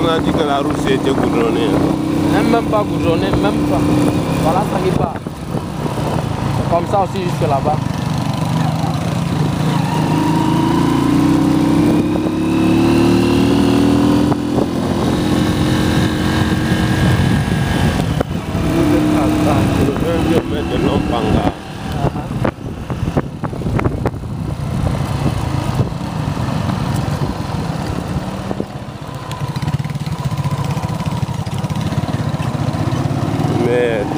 On a dit que la route était goudronnée. Même pas goudronnée, même pas. Voilà, ça qui part. Comme ça aussi jusque là-bas. De Lompanga. Merde.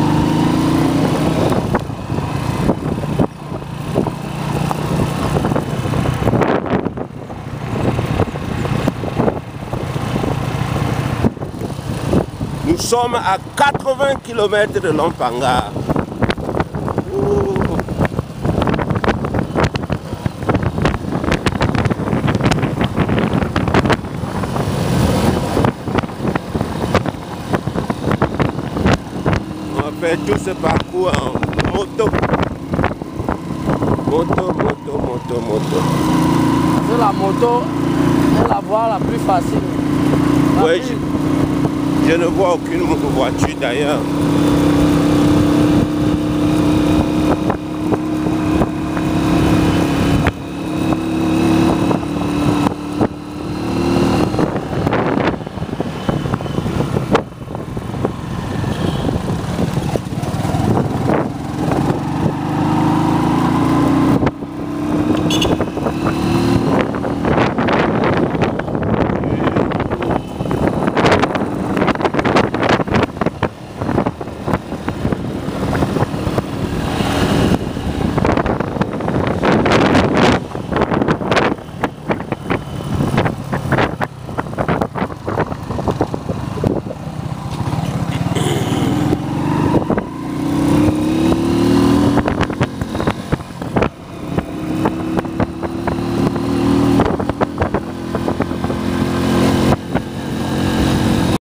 Nous sommes à 80 km de Lompanga. On va faire tout ce parcours en moto. Moto. C'est la moto est la voie la plus facile. Oui, je ne vois aucune voiture d'ailleurs.